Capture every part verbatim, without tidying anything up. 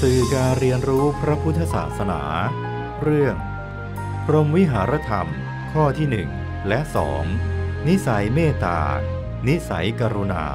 สื่อการเรียนรู้พระพุทธศาสนา เรื่องพรหมวิหารธรรมข้อที่หนึ่งและสองนิสัยเมตตานิสัยกรุณา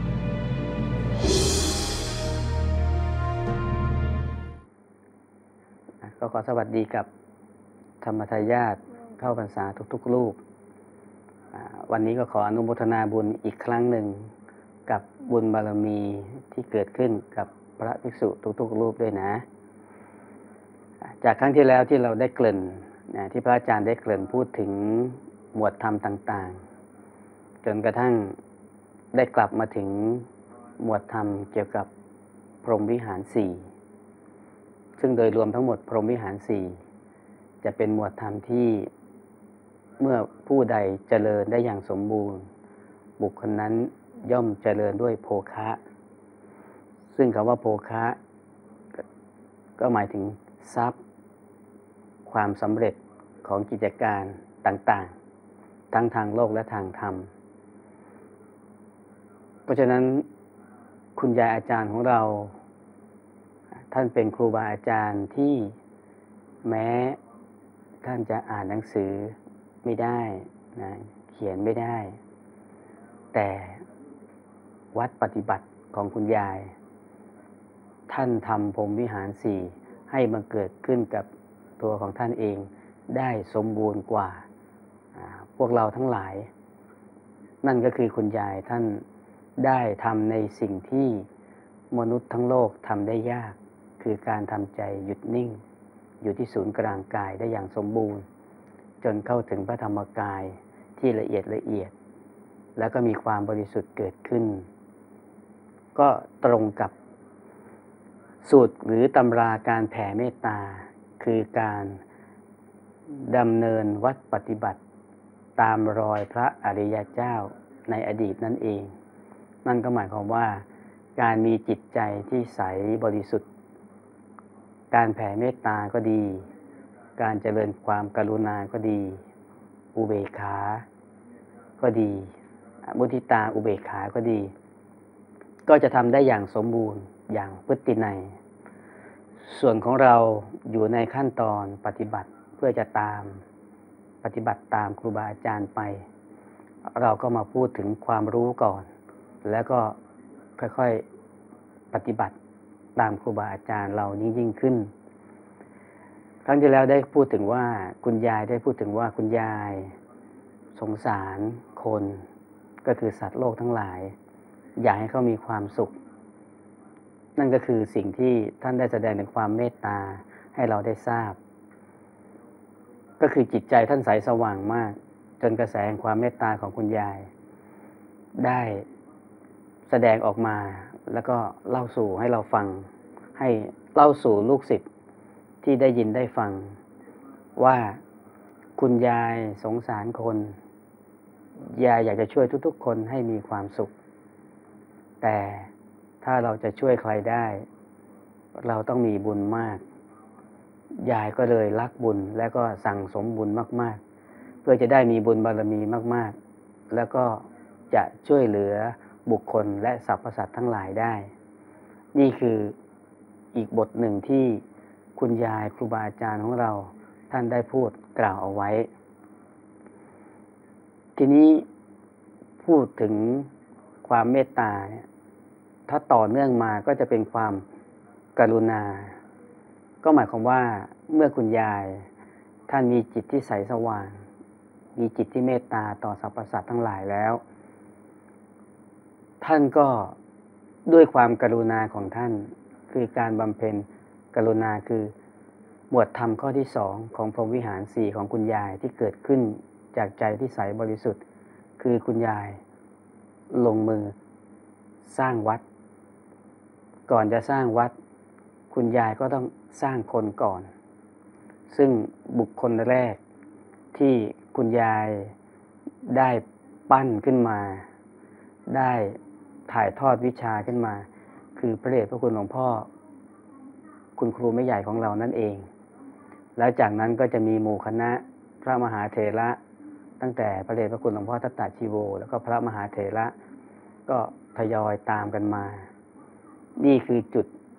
ก็ขอสวัสดีกับธรรมทายาทเข้าพรรษาทุกๆรูปวันนี้ก็ขออนุโมทนาบุญอีกครั้งหนึ่งกับบุญบารมีที่เกิดขึ้นกับพระภิกษุทุกๆรูปด้วยนะจากครั้งที่แล้วที่เราได้เกริ่นนะที่พระอาจารย์ได้เกริ่นพูดถึงหมวดธรรมต่างๆจนกระทั่งได้กลับมาถึงหมวดธรรมเกี่ยวกับพรหมวิหารสี่ซึ่งโดยรวมทั้งหมดพรหมวิหารสี่จะเป็นหมวดธรรมที่เมื่อผู้ใดเจริญได้อย่างสมบูรณ์บุคคลนั้นย่อมเจริญด้วยโภคะซึ่งคำว่าโภคะก็หมายถึงทรัพย์ความสำเร็จของกิจการต่างๆทั้งทางโลกและทางธรรมเพราะฉะนั้นคุณยายอาจารย์ของเราท่านเป็นครูบาอาจารย์ที่แม้ท่านจะอ่านหนังสือไม่ได้นะเขียนไม่ได้แต่วัดปฏิบัติของคุณยายท่านทำพรหมวิหารสี่ให้บังเกิดขึ้นกับตัวของท่านเองได้สมบูรณ์กว่าพวกเราทั้งหลายนั่นก็คือคุณยายท่านได้ทำในสิ่งที่มนุษย์ทั้งโลกทำได้ยากคือการทำใจหยุดนิ่งอยู่ที่ศูนย์กลางกายได้อย่างสมบูรณ์จนเข้าถึงพระธรรมกายที่ละเอียดละเอียดแล้วก็มีความบริสุทธิ์เกิดขึ้นก็ตรงกับสูตรหรือตำราการแผ่เมตตาคือการดำเนินวัดปฏิบัติตามรอยพระอริยเจ้าในอดีตนั่นเองนั่นก็หมายความว่าการมีจิตใจที่ใสบริสุทธิ์การแผ่เมตตาก็ดีการเจริญความกรุณาก็ดีอุเบกขาก็ดีมุทิตาอุเบกขาก็ดีก็จะทำได้อย่างสมบูรณ์อย่างพฤตินัยส่วนของเราอยู่ในขั้นตอนปฏิบัติเพื่อจะตามปฏิบัติตามครูบาอาจารย์ไปเราก็มาพูดถึงความรู้ก่อนแล้วก็ค่อยๆปฏิบัติตามครูบาอาจารย์เรายิ่งๆขึ้นครั้งที่แล้วได้พูดถึงว่าคุณยายได้พูดถึงว่าคุณยายสงสารคนก็คือสัตว์โลกทั้งหลายอยากให้เขามีความสุขนั่นก็คือสิ่งที่ท่านได้แสดงถึงความเมตตาให้เราได้ทราบก็คือจิตใจท่านใสสว่างมากจนกระแสแห่งความเมตตาของคุณยายได้แสดงออกมาแล้วก็เล่าสู่ให้เราฟังให้เล่าสู่ลูกศิษย์ที่ได้ยินได้ฟังว่าคุณยายสงสารคนยายอยากจะช่วยทุกๆคนให้มีความสุขแต่ถ้าเราจะช่วยใครได้เราต้องมีบุญมากยายก็เลยรักบุญและก็สั่งสมบุญมากๆเพื่อจะได้มีบุญบารมีมากๆแล้วก็จะช่วยเหลือบุคคลและสรรพสัตว์ทั้งหลายได้นี่คืออีกบทหนึ่งที่คุณยายครูบาอาจารย์ของเราท่านได้พูดกล่าวเอาไว้ทีนี้พูดถึงความเมตตาเนี่ยถ้าต่อเนื่องมาก็จะเป็นความกรุณาก็หมายความว่าเมื่อคุณยายท่านมีจิตที่ใสสว่างมีจิตที่เมตตาต่อสรรพสัตว์ทั้งหลายแล้วท่านก็ด้วยความกรุณาของท่านคือการบำเพ็ญกรุณาคือหมวดธรรมข้อที่สองของพรหมวิหารสี่ของคุณยายที่เกิดขึ้นจากใจที่ใสบริสุทธิ์คือคุณยายลงมือสร้างวัดก่อนจะสร้างวัดคุณยายก็ต้องสร้างคนก่อนซึ่งบุคคลแรกที่คุณยายได้ปั้นขึ้นมาได้ถ่ายทอดวิชาขึ้นมาคือพระเดชพระคุณหลวงพ่อคุณครูแม่ใหญ่ของเรานั่นเองแล้วจากนั้นก็จะมีหมู่คณะพระมหาเถระตั้งแต่พระเดชพระคุณหลวงพ่อทัตตาชีโวแล้วก็พระมหาเถระก็ทยอยตามกันมานี่คือจุด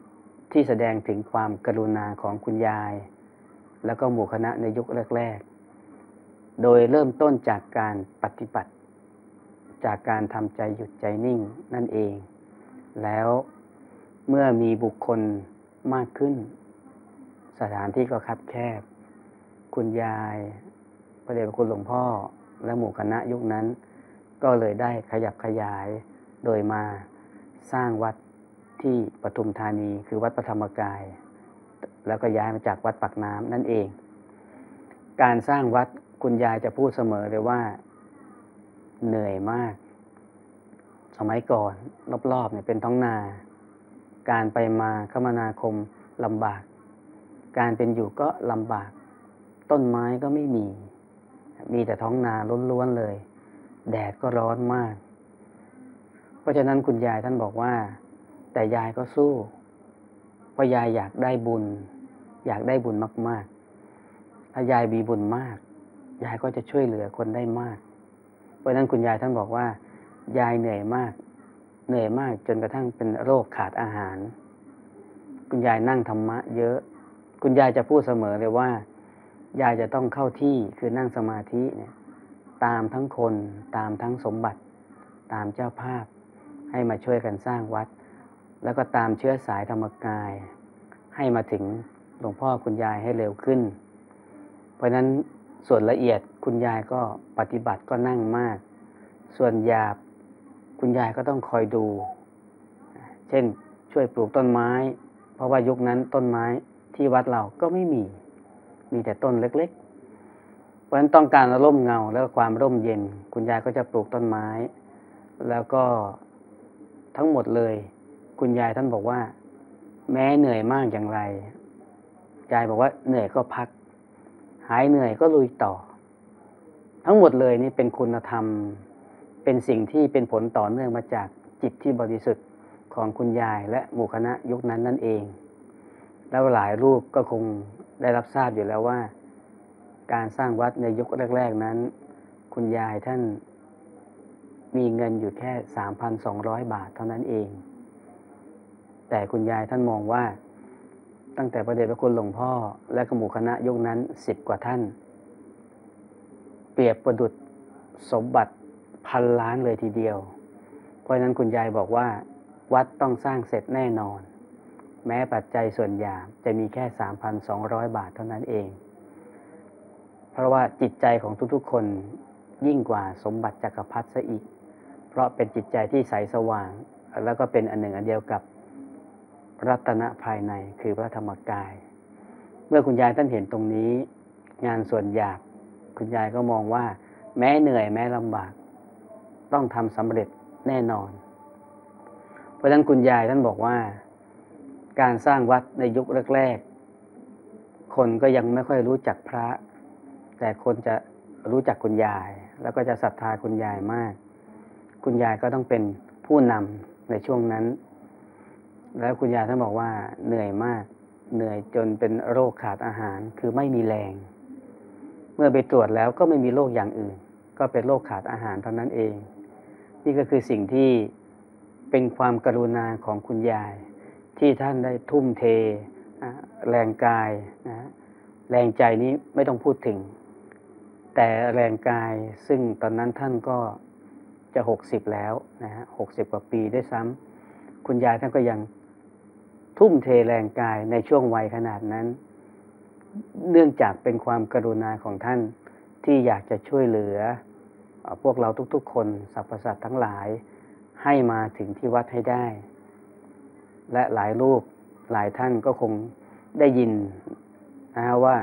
ที่แสดงถึงความกรุณาของคุณยายแล้วก็หมู่คณะในยุคแรกๆโดยเริ่มต้นจากการปฏิบัติจากการทำใจหยุดใจนิ่งนั่นเองแล้วเมื่อมีบุคคลมากขึ้นสถานที่ก็คับแคบคุณยายพระเดชพระคุณหลวงพ่อและหมู่คณะยุคนั้นก็เลยได้ขยับขยายโดยมาสร้างวัดที่ปทุมธานีคือวัดพระธรรมกายแล้วก็ย้ายมาจากวัดปากน้ำนั่นเองการสร้างวัดคุณยายจะพูดเสมอเลยว่าเหนื่อยมากสมัยก่อนรอบๆเนี่ยเป็นท้องนาการไปมาคมนาคมลำบากการเป็นอยู่ก็ลำบากต้นไม้ก็ไม่มีมีแต่ท้องนาล้วนๆเลยแดดก็ร้อนมากเพราะฉะนั้นคุณยายท่านบอกว่าแต่ยายก็สู้เพราะยายอยากได้บุญอยากได้บุญมากๆถ้ายายมีบุญมากยายก็จะช่วยเหลือคนได้มากเพราะฉะนั้นคุณยายท่านบอกว่ายายเหนื่อยมากเหนื่อยมากจนกระทั่งเป็นโรคขาดอาหารคุณยายนั่งธรรมะเยอะคุณยายจะพูดเสมอเลยว่ายายจะต้องเข้าที่คือนั่งสมาธิเนี่ยตามทั้งคนตามทั้งสมบัติตามเจ้าภาพให้มาช่วยกันสร้างวัดแล้วก็ตามเชื้อสายธรรมกายให้มาถึงหลวงพ่อคุณยายให้เร็วขึ้นเพราะฉะนั้นส่วนละเอียดคุณยายก็ปฏิบัติก็นั่งมากส่วนหยาบคุณยายก็ต้องคอยดูเช่นช่วยปลูกต้นไม้เพราะว่ายุคนั้นต้นไม้ที่วัดเราก็ไม่มีมีแต่ต้นเล็กๆเพราะฉะนั้นต้องการร่มเงาแล้วก็ความร่มเย็นคุณยายก็จะปลูกต้นไม้แล้วก็ทั้งหมดเลยคุณยายท่านบอกว่าแม้เหนื่อยมากอย่างไรยายบอกว่าเหนื่อยก็พักหายเหนื่อยก็ลุยต่อทั้งหมดเลยนี่เป็นคุณธรรมเป็นสิ่งที่เป็นผลต่อเนื่องมาจากจิตที่บริสุทธิ์ของคุณยายและหมู่คณะยุคนั้นนั่นเองแล้วหลายรูปก็คงได้รับทราบอยู่แล้วว่าการสร้างวัดในยุคแรกๆนั้นคุณยายท่านมีเงินอยู่แค่ สามพันสองร้อย บาทเท่านั้นเองแต่คุณยายท่านมองว่าตั้งแต่พระเดชพระคุณหลวงพ่อและหมู่คณะยุคนั้นสิบกว่าท่านเปรียบประดุจสมบัติพันล้านเลยทีเดียวเพราะฉะนั้นคุณยายบอกว่าวัดต้องสร้างเสร็จแน่นอนแม้ปัจจัยส่วนหยาบจะมีแค่ สามพันสองร้อย บาทเท่านั้นเองเพราะว่าจิตใจของทุกๆคนยิ่งกว่าสมบัติจักรพรรดิซะอีกเพราะเป็นจิตใจที่ใสสว่างแล้วก็เป็นอันหนึ่งอันเดียวกับรัตนะภายในคือพระธรรมกายเมื่อคุณยายท่านเห็นตรงนี้งานส่วนหยาบคุณยายก็มองว่าแม้เหนื่อยแม้ลำบากต้องทำสำเร็จแน่นอนเพราะฉะนั้นคุณยายท่านบอกว่าการสร้างวัดในยุคแรกๆคนก็ยังไม่ค่อยรู้จักพระแต่คนจะรู้จักคุณยายแล้วก็จะศรัทธาคุณยายมากคุณยายก็ต้องเป็นผู้นำในช่วงนั้นแล้วคุณยายท่านบอกว่าเหนื่อยมากเหนื่อยจนเป็นโรคขาดอาหารคือไม่มีแรงเมื่อไปตรวจแล้วก็ไม่มีโรคอย่างอื่นก็เป็นโรคขาดอาหารเท่านั้นเองนี่ก็คือสิ่งที่เป็นความกรุณาของคุณยายที่ท่านได้ทุ่มเทแรงกายแรงใจนี้ไม่ต้องพูดถึงแต่แรงกายซึ่งตอนนั้นท่านก็จะหกสิบแล้วนะฮะหกสิบกว่าปีด้วยซ้ำคุณยายท่านก็ยังทุ่มเทแรงกายในช่วงวัยขนาดนั้นเนื่องจากเป็นความกรุณาของท่านที่อยากจะช่วยเหลือพวกเราทุกๆคนสรรพสัตว์ทั้งหลายให้มาถึงที่วัดให้ได้และหลายรูปหลายท่านก็คงได้ยินนะฮะว่า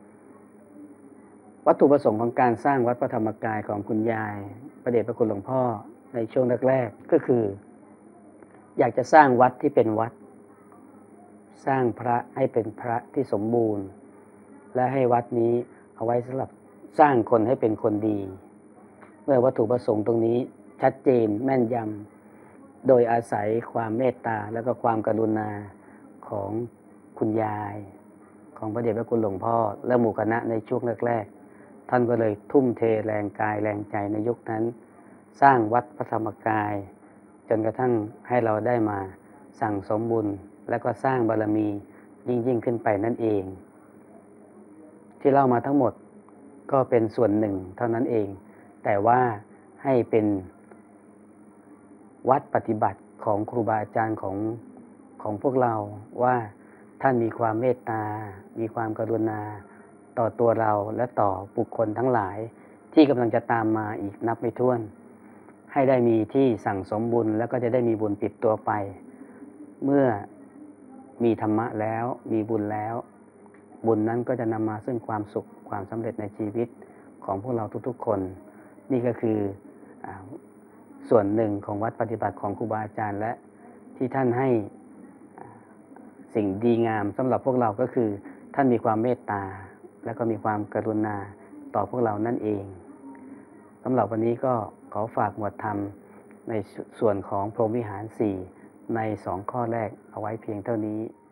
วัตถุประสงค์ของการสร้างวัดพระธรรมกายของคุณยายพระเดชพระคุณหลวงพ่อในช่วงแรกๆก็คืออยากจะสร้างวัดที่เป็นวัดสร้างพระให้เป็นพระที่สมบูรณ์และให้วัดนี้เอาไว้สำหรับสร้างคนให้เป็นคนดีเมื่อวัตถุประสงค์ตรงนี้ชัดเจนแม่นยำโดยอาศัยความเมตตาและก็ความกรุณาของคุณยายของพระเดชพระคุณหลวงพ่อและหมู่คณะในช่วงแรกๆท่านก็เลยทุ่มเทแรงกายแรงใจในยุคนั้นสร้างวัดพระธรรมกายจนกระทั่งให้เราได้มาสั่งสมบุญและก็สร้างบารมียิ่งยิ่งขึ้นไปนั่นเองที่เล่ามาทั้งหมดก็เป็นส่วนหนึ่งเท่านั้นเองแต่ว่าให้เป็นวัดปฏิบัติของครูบาอาจารย์ของของพวกเราว่าท่านมีความเมตตามีความกรุณาต่อตัวเราและต่อบุคคลทั้งหลายที่กำลังจะตามมาอีกนับไม่ถ้วนให้ได้มีที่สั่งสมบุญแล้วก็จะได้มีบุญติดตัวไปเมื่อมีธรรมะแล้วมีบุญแล้วบุญนั้นก็จะนำมาซึ่งความสุขความสำเร็จในชีวิตของพวกเราทุกๆคนนี่ก็คือส่วนหนึ่งของวัดปฏิบัติของครูบาอาจารย์และที่ท่านให้สิ่งดีงามสำหรับพวกเราก็คือท่านมีความเมตตาและก็มีความกรุณาต่อพวกเรานั่นเองสำหรับวันนี้ก็ขอฝากหมวดธรรมในส่วนของพรหมวิหารสี่ในสองข้อแรกเอาไว้เพียงเท่านี้